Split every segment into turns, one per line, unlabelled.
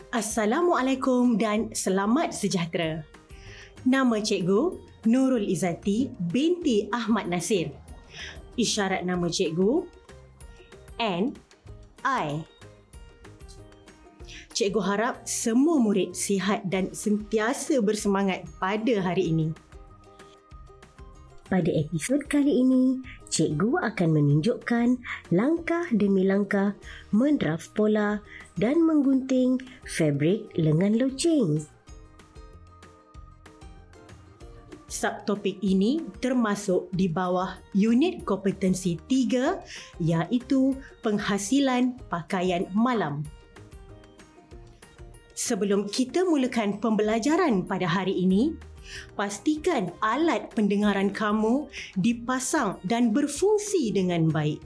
Assalamualaikum dan selamat sejahtera. Nama cikgu Nurul Izzati binti Ahmad Nasir. Isyarat nama cikgu N.I. Cikgu harap semua murid sihat dan sentiasa bersemangat pada hari ini.
Pada episod kali ini, cikgu akan menunjukkan langkah demi langkah mendraft pola dan menggunting fabrik lengan loceng.
Subtopik ini termasuk di bawah unit kompetensi 3 iaitu penghasilan pakaian malam. Sebelum kita mulakan pembelajaran pada hari ini, pastikan alat pendengaran kamu dipasang dan berfungsi dengan baik.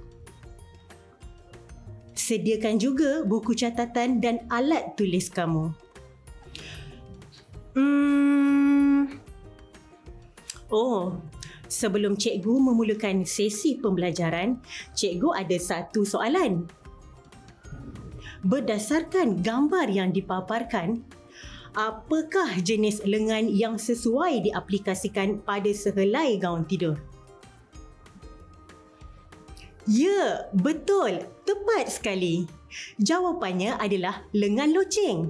Sediakan juga buku catatan dan alat tulis kamu. Sebelum cikgu memulakan sesi pembelajaran, cikgu ada satu soalan. Berdasarkan gambar yang dipaparkan, apakah jenis lengan yang sesuai diaplikasikan pada sehelai gaun tidur? Ya, betul. Tepat sekali. Jawapannya adalah lengan loceng.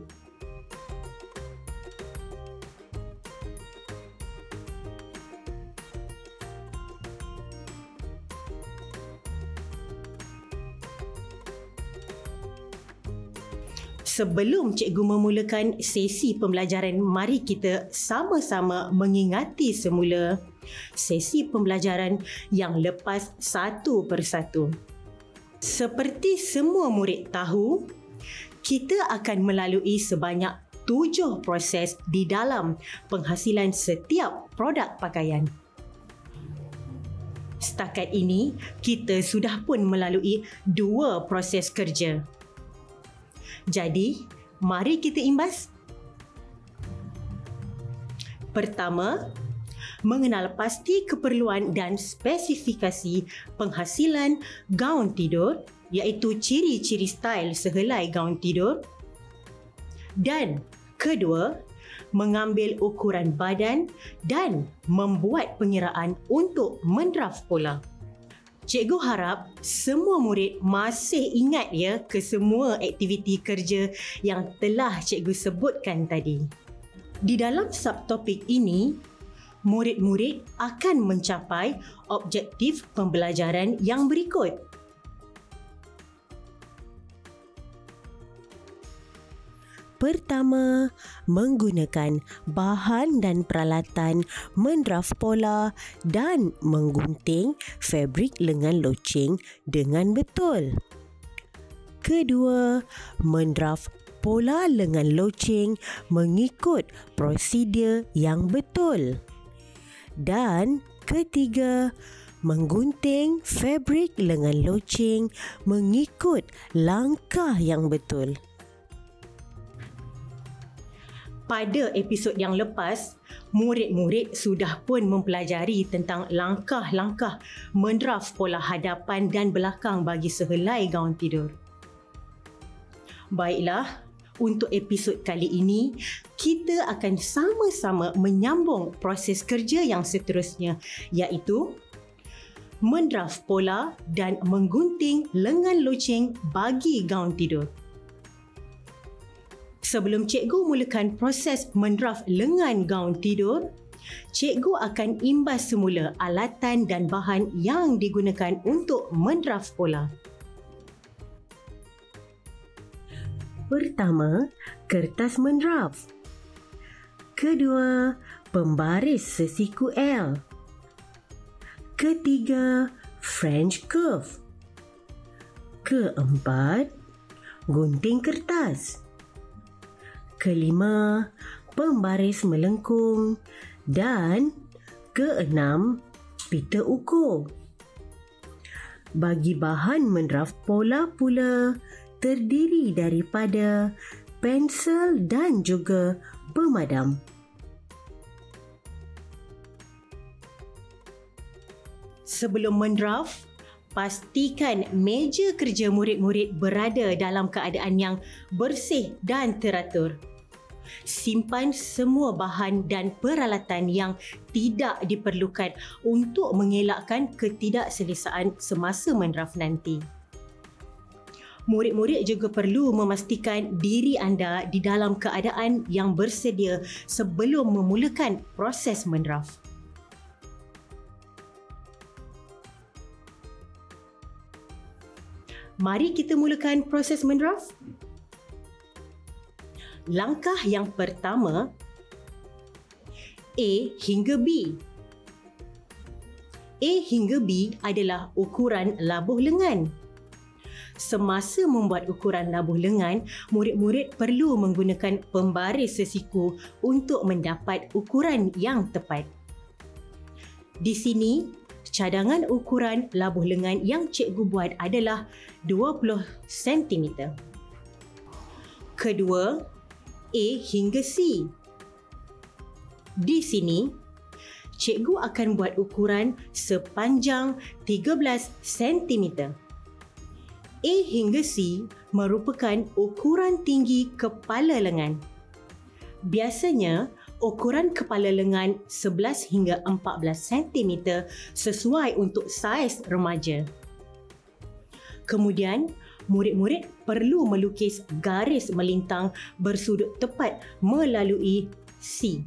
Sebelum cikgu memulakan sesi pembelajaran, mari kita sama-sama mengingati semula sesi pembelajaran yang lepas satu persatu. Seperti semua murid tahu, kita akan melalui sebanyak 7 proses di dalam penghasilan setiap produk pakaian. Setakat ini, kita sudah pun melalui 2 proses kerja. Jadi, mari kita imbas. Pertama, mengenal pasti keperluan dan spesifikasi penghasilan gaun tidur, iaitu ciri-ciri style sehelai gaun tidur. Dan kedua, mengambil ukuran badan dan membuat pengiraan untuk mendraft pola. Cikgu harap semua murid masih ingat ke semua aktiviti kerja yang telah cikgu sebutkan tadi. Di dalam subtopik ini, murid-murid akan mencapai objektif pembelajaran yang berikut.
Pertama, menggunakan bahan dan peralatan mendraft pola dan menggunting fabrik lengan loceng dengan betul. Kedua, mendraft pola lengan loceng mengikut prosedur yang betul. Dan ketiga, menggunting fabrik lengan loceng mengikut langkah yang betul.
Pada episod yang lepas, murid-murid sudah pun mempelajari tentang langkah-langkah mendraft pola hadapan dan belakang bagi sehelai gaun tidur. Baiklah, untuk episod kali ini, kita akan sama-sama menyambung proses kerja yang seterusnya, iaitu mendraft pola dan menggunting lengan loceng bagi gaun tidur. Sebelum cikgu mulakan proses mendraft lengan gaun tidur, cikgu akan imbas semula alatan dan bahan yang digunakan untuk mendraft pola.
Pertama, kertas mendraft. Kedua, pembaris sesiku L. Ketiga, French curve. Keempat, gunting kertas. Kelima, pembaris melengkung. Dan keenam, pita ukur. Bagi bahan mendraft pola pula terdiri daripada pensel dan juga pemadam.
Sebelum mendraft, pastikan meja kerja murid-murid berada dalam keadaan yang bersih dan teratur. Simpan semua bahan dan peralatan yang tidak diperlukan untuk mengelakkan ketidakselesaan semasa mendraft nanti. Murid-murid juga perlu memastikan diri anda di dalam keadaan yang bersedia sebelum memulakan proses mendraft. Mari kita mulakan proses mendraft. Langkah yang pertama, A hingga B. A hingga B adalah ukuran labuh lengan. Semasa membuat ukuran labuh lengan, murid-murid perlu menggunakan pembaris sesiku untuk mendapat ukuran yang tepat. Di sini, cadangan ukuran labuh lengan yang cikgu buat adalah 20 cm. Kedua, A hingga C. Di sini, cikgu akan buat ukuran sepanjang 13 cm. A hingga C merupakan ukuran tinggi kepala lengan. Biasanya, ukuran kepala lengan 11 hingga 14 cm sesuai untuk saiz remaja. Kemudian, murid-murid perlu melukis garis melintang bersudut tepat melalui C.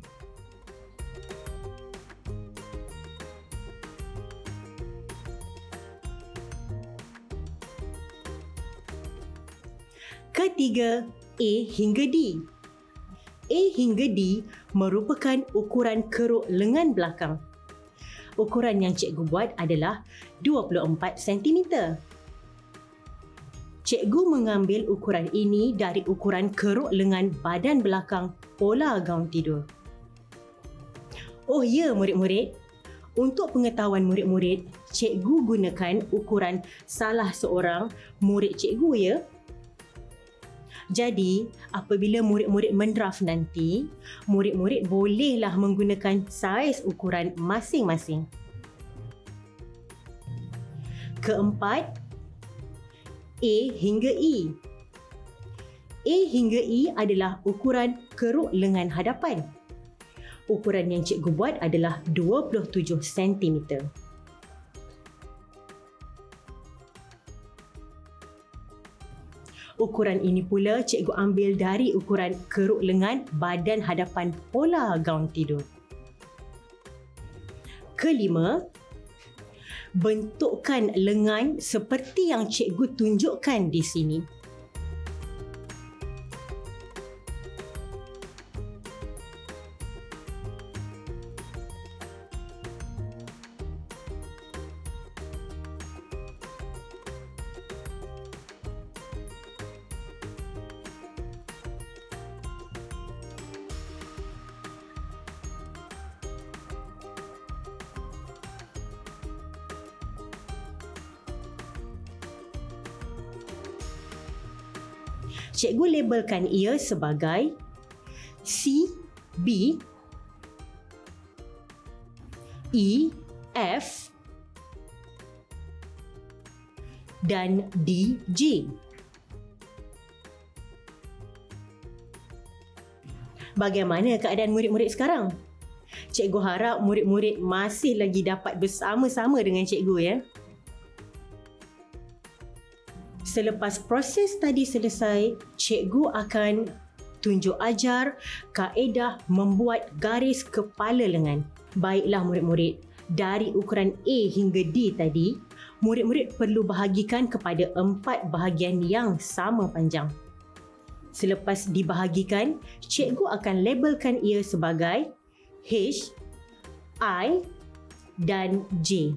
Ketiga, A hingga D. A hingga D merupakan ukuran keruk lengan belakang. Ukuran yang cikgu buat adalah 24 cm. Cikgu mengambil ukuran ini dari ukuran keruk lengan badan belakang pola gaun tidur. Oh ya, murid-murid. Untuk pengetahuan murid-murid, cikgu gunakan ukuran salah seorang murid cikgu ya. Jadi, apabila murid-murid mendraft nanti, murid-murid bolehlah menggunakan saiz ukuran masing-masing. Keempat, A hingga E. A hingga E adalah ukuran keruk lengan hadapan. Ukuran yang cikgu buat adalah 27 cm. Ukuran ini pula cikgu ambil dari ukuran keruk lengan badan hadapan pola gaun tidur. Kelima, bentukkan lengan seperti yang cikgu tunjukkan di sini. Cikgu labelkan ia sebagai C, B, E, F dan D, G. Bagaimana keadaan murid-murid sekarang? Cikgu harap murid-murid masih lagi dapat bersama-sama dengan cikgu ya. Selepas proses tadi selesai, cikgu akan tunjuk ajar kaedah membuat garis kepala lengan. Baiklah murid-murid, dari ukuran A hingga D tadi, murid-murid perlu bahagikan kepada 4 bahagian yang sama panjang. Selepas dibahagikan, cikgu akan labelkan ia sebagai H, I dan J.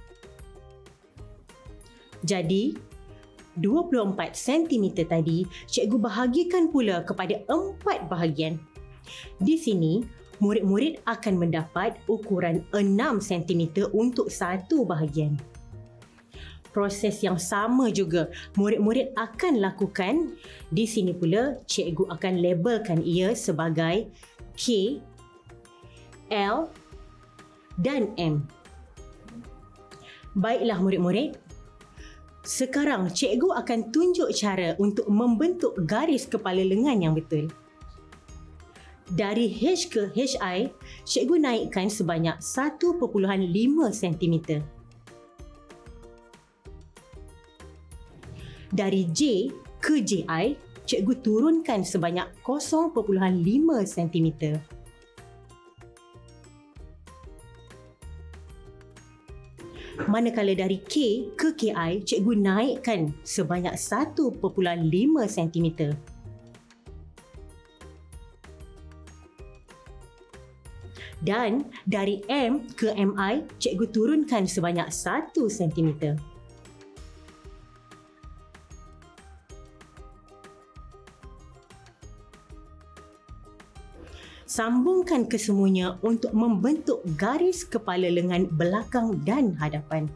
Jadi, 24 cm tadi, cikgu bahagikan pula kepada 4 bahagian. Di sini, murid-murid akan mendapat ukuran 6 cm untuk satu bahagian. Proses yang sama juga murid-murid akan lakukan. Di sini pula, cikgu akan labelkan ia sebagai K, L dan M. Baiklah murid-murid, Sekarang cikgu akan tunjuk cara untuk membentuk garis kepala lengan yang betul. Dari H ke HI, cikgu naikkan sebanyak 1.5 cm. Dari J ke JI, cikgu turunkan sebanyak 0.5 cm. Manakala dari K ke KI, cikgu naikkan sebanyak 1.5 cm. Dan dari M ke MI, cikgu turunkan sebanyak 1 cm. Sambungkan kesemuanya untuk membentuk garis kepala lengan belakang dan hadapan.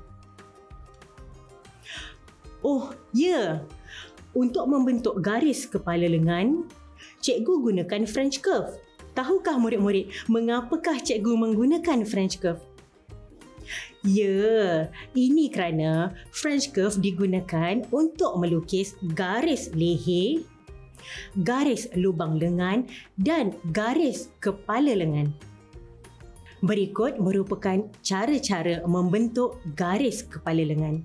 Oh, ya. Untuk membentuk garis kepala lengan, cikgu gunakan French curve. Tahukah murid-murid mengapakah cikgu menggunakan French curve? Ya, ini kerana French curve digunakan untuk melukis garis leher, garis lubang lengan dan garis kepala lengan. Berikut merupakan cara-cara membentuk garis kepala lengan.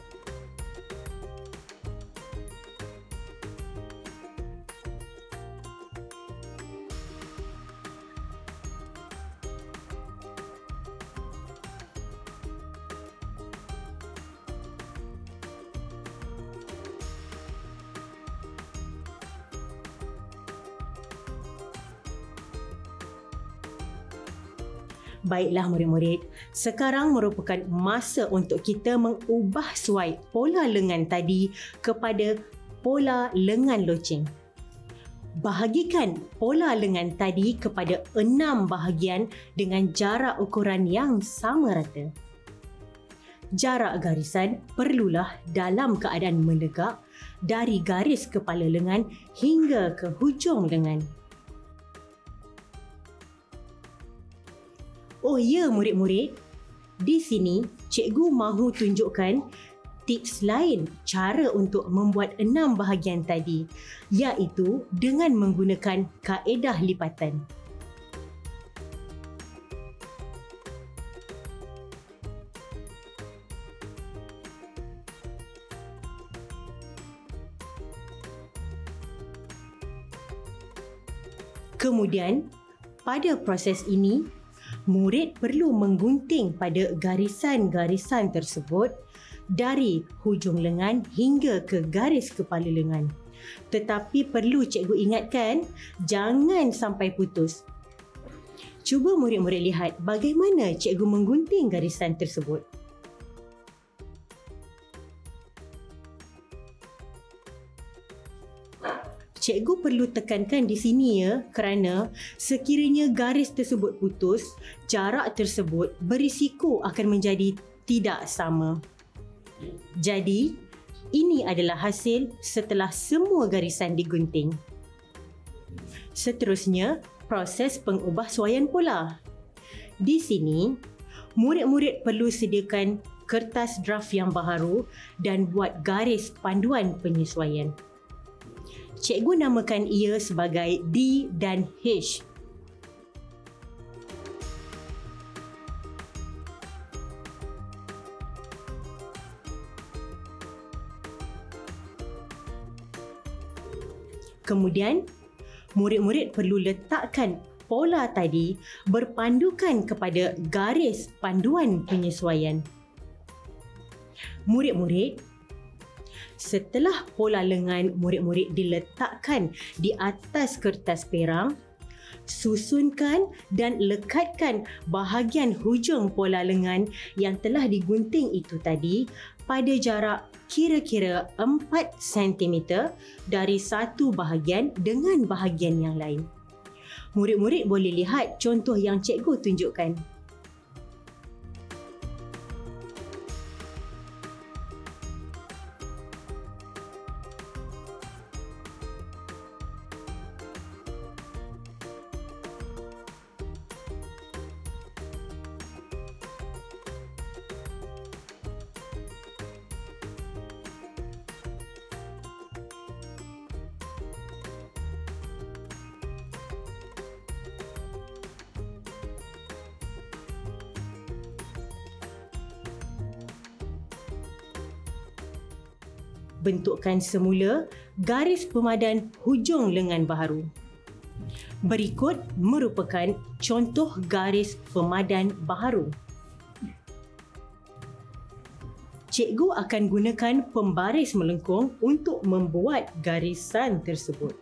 Baiklah murid-murid, sekarang merupakan masa untuk kita mengubah suai pola lengan tadi kepada pola lengan loceng. Bahagikan pola lengan tadi kepada 6 bahagian dengan jarak ukuran yang sama rata. Jarak garisan perlulah dalam keadaan menegak dari garis kepala lengan hingga ke hujung lengan. Oh ya murid-murid, di sini cikgu mahu tunjukkan tips lain cara untuk membuat 6 bahagian tadi, iaitu dengan menggunakan kaedah lipatan. Kemudian, pada proses ini, murid perlu menggunting pada garisan-garisan tersebut dari hujung lengan hingga ke garis kepala lengan. Tetapi perlu cikgu ingatkan, jangan sampai putus. Cuba murid-murid lihat bagaimana cikgu menggunting garisan tersebut. Cikgu perlu tekankan di sini kerana sekiranya garis tersebut putus, jarak tersebut berisiko akan menjadi tidak sama. Jadi, ini adalah hasil setelah semua garisan digunting. Seterusnya, proses pengubahsuaian pola. Di sini, murid-murid perlu sediakan kertas draft yang baharu dan buat garis panduan penyesuaian. Cikgu namakan ia sebagai D dan H. Kemudian, murid-murid perlu letakkan pola tadi berpandukan kepada garis panduan penyesuaian. Murid-murid, setelah pola lengan murid-murid diletakkan di atas kertas perang, susunkan dan lekatkan bahagian hujung pola lengan yang telah digunting itu tadi pada jarak kira-kira 4 cm dari satu bahagian dengan bahagian yang lain. Murid-murid boleh lihat contoh yang cikgu tunjukkan. bentukkan semula garis pemadan hujung lengan baharu. Berikut merupakan contoh garis pemadan baharu. Cikgu akan gunakan pembaris melengkung untuk membuat garisan tersebut.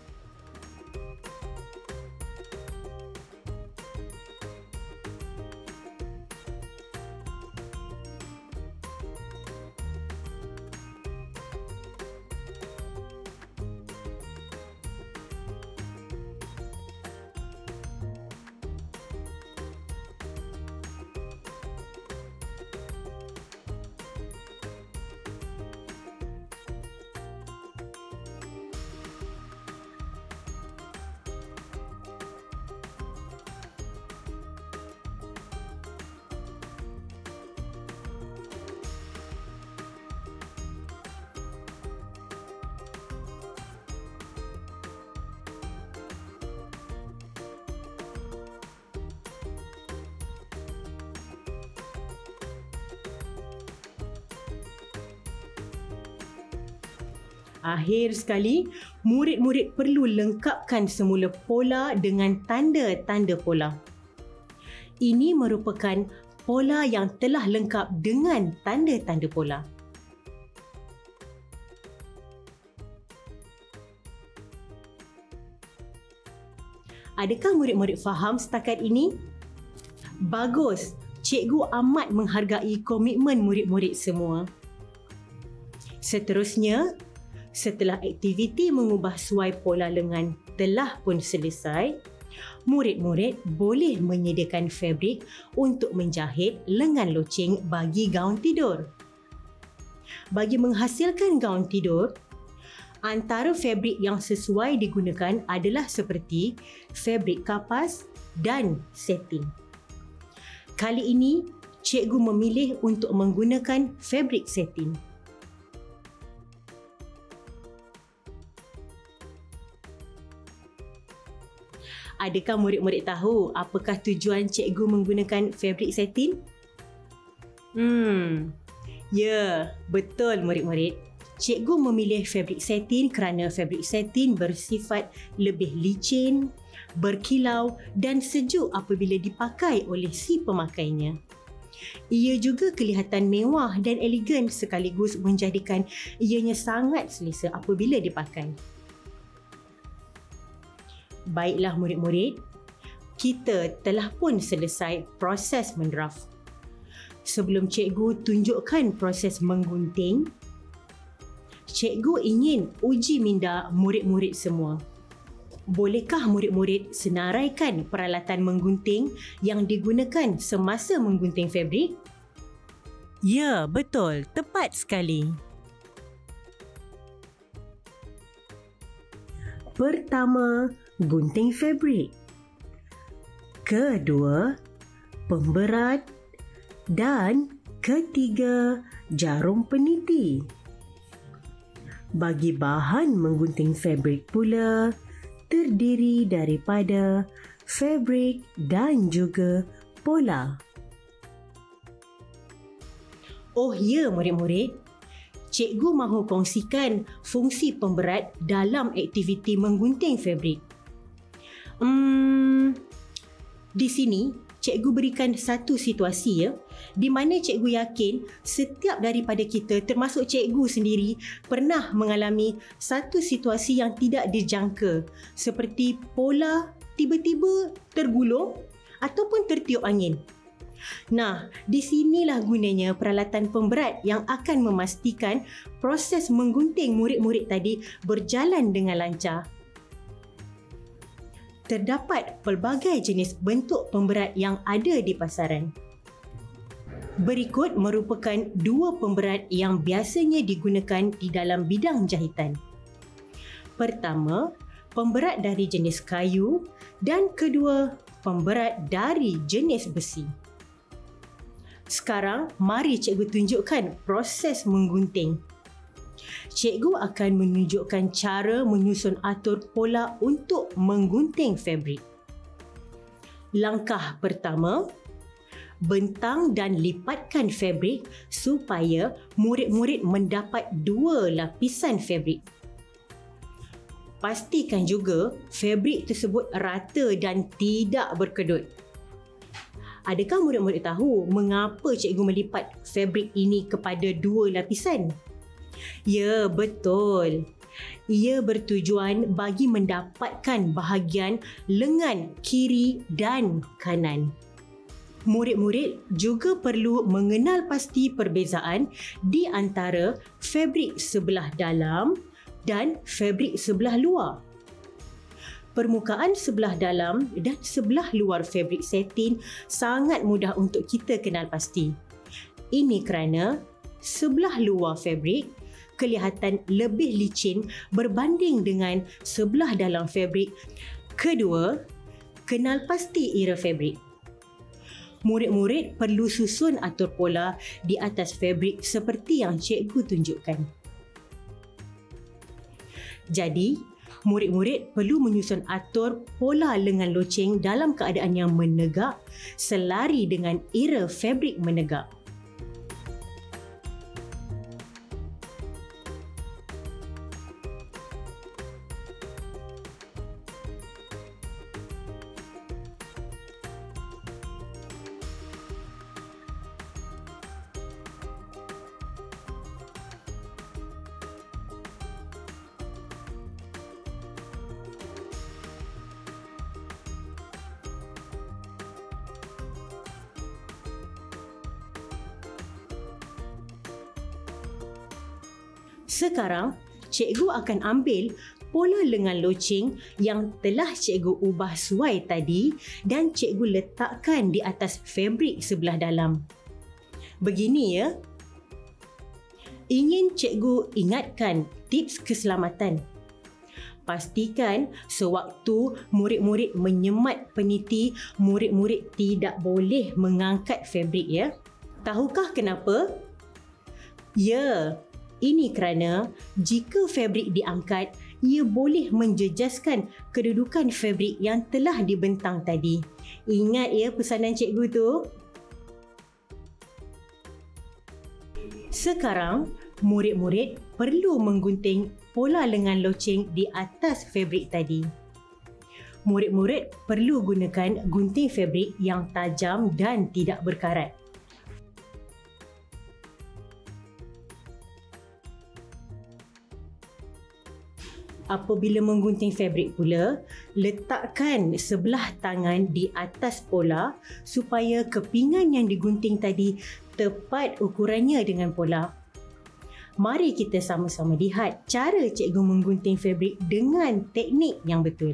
Akhir sekali, murid-murid perlu lengkapkan semula pola dengan tanda-tanda pola. Ini merupakan pola yang telah lengkap dengan tanda-tanda pola. Adakah murid-murid faham setakat ini? Bagus, cikgu amat menghargai komitmen murid-murid semua. Seterusnya, setelah aktiviti mengubah suai pola lengan telah pun selesai, murid-murid boleh menyediakan fabrik untuk menjahit lengan loceng bagi gaun tidur. Bagi menghasilkan gaun tidur, antara fabrik yang sesuai digunakan adalah seperti fabrik kapas dan satin. Kali ini, cikgu memilih untuk menggunakan fabrik satin. Adakah murid-murid tahu apakah tujuan cikgu menggunakan fabrik satin? Ya, betul murid-murid. Cikgu memilih fabrik satin kerana fabrik satin bersifat lebih licin, berkilau dan sejuk apabila dipakai oleh si pemakainya. Ia juga kelihatan mewah dan elegan sekaligus menjadikan ianya sangat selesa apabila dipakai. Baiklah murid-murid, kita telah pun selesai proses mendraft. Sebelum cikgu tunjukkan proses menggunting, cikgu ingin uji minda murid-murid semua. Bolehkah murid-murid senaraikan peralatan menggunting yang digunakan semasa menggunting fabrik? Ya, betul. Tepat sekali.
Pertama, gunting fabrik. Kedua, pemberat. Dan ketiga, jarum peniti. Bagi bahan menggunting fabrik pula, terdiri daripada fabrik dan juga pola.
Oh ya murid-murid, cikgu mahu kongsikan fungsi pemberat dalam aktiviti menggunting fabrik. Di sini, cikgu berikan satu situasi di mana cikgu yakin setiap daripada kita termasuk cikgu sendiri pernah mengalami satu situasi yang tidak dijangka seperti pola tiba-tiba tergulung ataupun tertiup angin. Nah, di sinilah gunanya peralatan pemberat yang akan memastikan proses menggunting murid-murid tadi berjalan dengan lancar. Terdapat pelbagai jenis bentuk pemberat yang ada di pasaran. Berikut merupakan dua pemberat yang biasanya digunakan di dalam bidang jahitan. Pertama, pemberat dari jenis kayu dan kedua, pemberat dari jenis besi. Sekarang, mari cikgu tunjukkan proses menggunting. Cikgu akan menunjukkan cara menyusun atur pola untuk menggunting fabrik. Langkah pertama, bentang dan lipatkan fabrik supaya murid-murid mendapat 2 lapisan fabrik. Pastikan juga fabrik tersebut rata dan tidak berkedut. Adakah murid-murid tahu mengapa cikgu melipat fabrik ini kepada 2 lapisan? Ya, betul. Ia bertujuan bagi mendapatkan bahagian lengan kiri dan kanan. Murid-murid juga perlu mengenal pasti perbezaan di antara fabrik sebelah dalam dan fabrik sebelah luar. Permukaan sebelah dalam dan sebelah luar fabrik satin sangat mudah untuk kita kenal pasti. Ini kerana sebelah luar fabrik kelihatan lebih licin berbanding dengan sebelah dalam fabrik. Kedua, kenal pasti era fabrik. Murid-murid perlu susun atur pola di atas fabrik seperti yang cikgu tunjukkan. Jadi, murid-murid perlu menyusun atur pola lengan loceng dalam keadaan yang menegak selari dengan era fabrik menegak. Sekarang, cikgu akan ambil pola lengan loceng yang telah cikgu ubah suai tadi dan cikgu letakkan di atas fabrik sebelah dalam. Begini ya. Ingin cikgu ingatkan tips keselamatan. Pastikan sewaktu murid-murid menyemat peniti, murid-murid tidak boleh mengangkat fabrik ya. Tahukah kenapa? Ya, ini kerana jika fabrik diangkat, ia boleh menjejaskan kedudukan fabrik yang telah dibentang tadi. Ingat ya pesanan cikgu tu. Sekarang, murid-murid perlu menggunting pola lengan loceng di atas fabrik tadi. Murid-murid perlu gunakan gunting fabrik yang tajam dan tidak berkarat. Apabila menggunting fabrik pula, letakkan sebelah tangan di atas pola supaya kepingan yang digunting tadi tepat ukurannya dengan pola. Mari kita sama-sama lihat cara cikgu menggunting fabrik dengan teknik yang betul.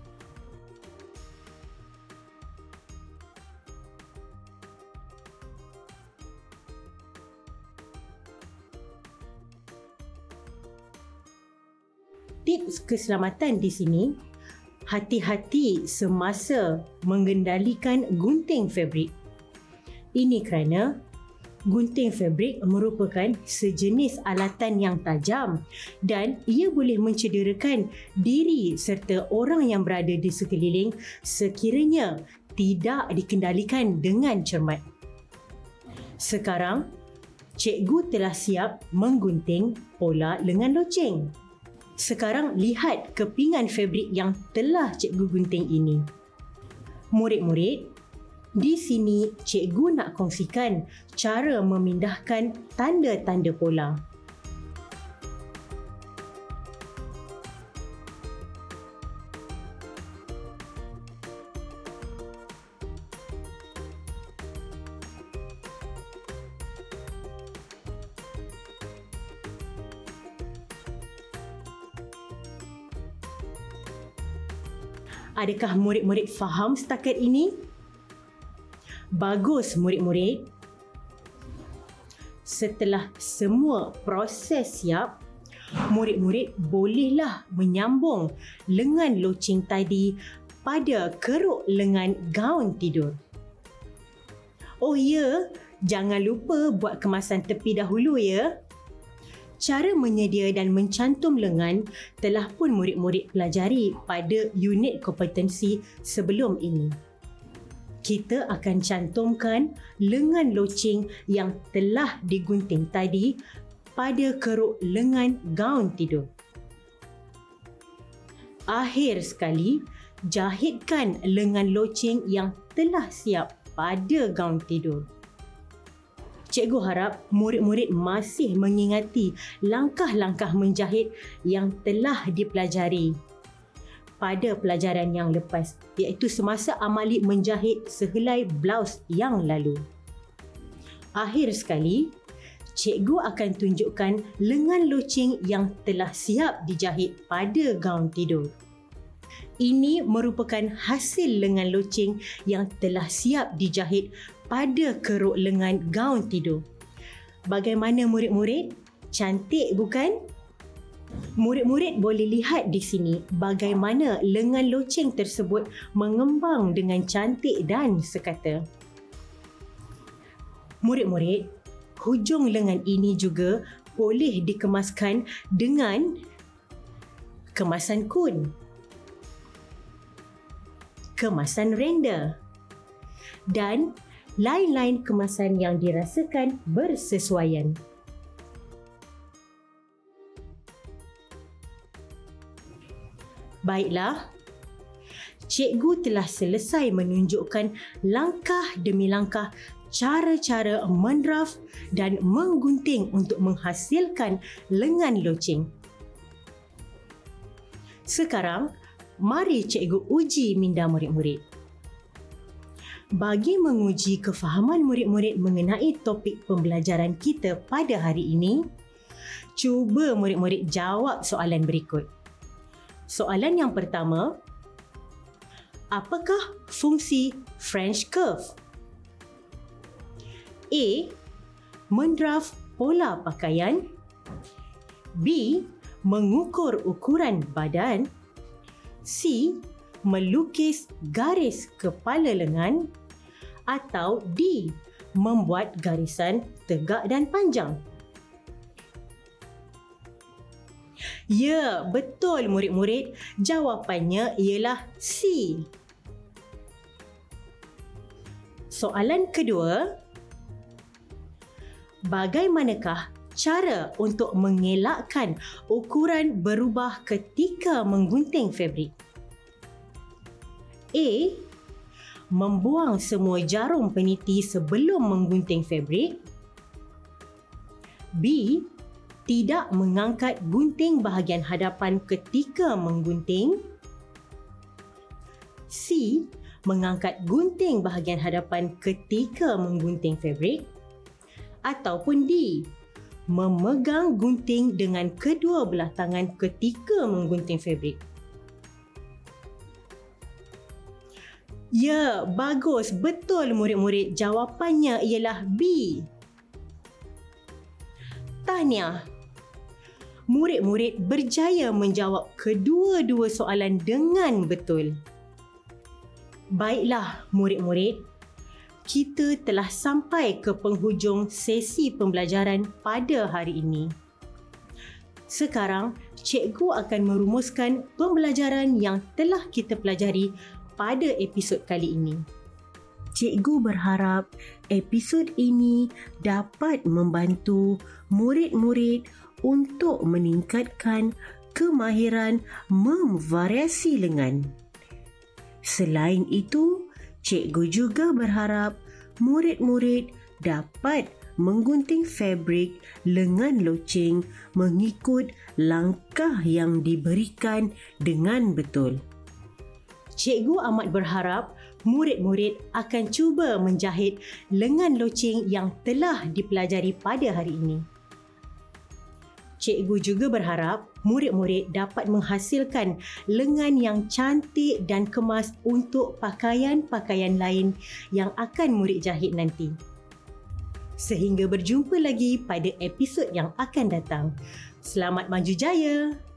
Tips keselamatan di sini, hati-hati semasa mengendalikan gunting fabrik. Ini kerana gunting fabrik merupakan sejenis alatan yang tajam dan ia boleh mencederakan diri serta orang yang berada di sekeliling sekiranya tidak dikendalikan dengan cermat. Sekarang, cikgu telah siap menggunting pola lengan loceng. Sekarang lihat kepingan fabrik yang telah cikgu gunting ini. Murid-murid, di sini cikgu nak kongsikan cara memindahkan tanda-tanda pola. Adakah murid-murid faham setakat ini? Bagus murid-murid. Setelah semua proses siap, murid-murid bolehlah menyambung lengan loceng tadi pada keruk lengan gaun tidur. Oh ya, jangan lupa buat kemasan tepi dahulu ya. Cara menyedia dan mencantum lengan telah pun murid-murid pelajari pada unit kompetensi sebelum ini. kita akan cantumkan lengan loceng yang telah digunting tadi pada keruk lengan gaun tidur. Akhir sekali, jahitkan lengan loceng yang telah siap pada gaun tidur. Cikgu harap murid-murid masih mengingati langkah-langkah menjahit yang telah dipelajari pada pelajaran yang lepas, iaitu semasa amali menjahit sehelai blaus yang lalu. Akhir sekali, cikgu akan tunjukkan lengan loceng yang telah siap dijahit pada gaun tidur. Ini merupakan hasil lengan loceng yang telah siap dijahit pada keruk lengan gaun tidur. Bagaimana murid-murid? Cantik bukan? Murid-murid boleh lihat di sini bagaimana lengan loceng tersebut mengembang dengan cantik dan sekata. Murid-murid, hujung lengan ini juga boleh dikemaskan dengan kemasan kun, kemasan renda dan lain-lain kemasan yang dirasakan bersesuaian. Baiklah, cikgu telah selesai menunjukkan langkah demi langkah cara-cara mendraft dan menggunting untuk menghasilkan lengan loceng. Sekarang, mari cikgu uji minda murid-murid. Bagi menguji kefahaman murid-murid mengenai topik pembelajaran kita pada hari ini, cuba murid-murid jawab soalan berikut. Soalan yang pertama, apakah fungsi French curve? A. Mendraft pola pakaian. B. Mengukur ukuran badan. C. Melukis garis kepala lengan. Atau D. Membuat garisan tegak dan panjang. Ya, betul murid-murid. Jawapannya ialah C. Soalan kedua, bagaimanakah cara untuk mengelakkan ukuran berubah ketika menggunting fabrik? A. Membuang semua jarum peniti sebelum menggunting fabrik. B. Tidak mengangkat gunting bahagian hadapan ketika menggunting. C. Mengangkat gunting bahagian hadapan ketika menggunting fabrik. Ataupun D. Memegang gunting dengan kedua belah tangan ketika menggunting fabrik. Ya, bagus. Betul murid-murid. Jawapannya ialah B. Tahniah. Murid-murid berjaya menjawab kedua-dua soalan dengan betul. Baiklah murid-murid, kita telah sampai ke penghujung sesi pembelajaran pada hari ini. Sekarang, cikgu akan merumuskan pembelajaran yang telah kita pelajari pada episod kali ini.
Cikgu berharap episod ini dapat membantu murid-murid untuk meningkatkan kemahiran memvariasi lengan. Selain itu, cikgu juga berharap murid-murid dapat menggunting fabrik lengan loceng mengikut langkah yang diberikan dengan betul.
Cikgu amat berharap murid-murid akan cuba menjahit lengan loceng yang telah dipelajari pada hari ini. Cikgu juga berharap murid-murid dapat menghasilkan lengan yang cantik dan kemas untuk pakaian-pakaian lain yang akan murid jahit nanti. Sehingga berjumpa lagi pada episod yang akan datang. Selamat maju jaya!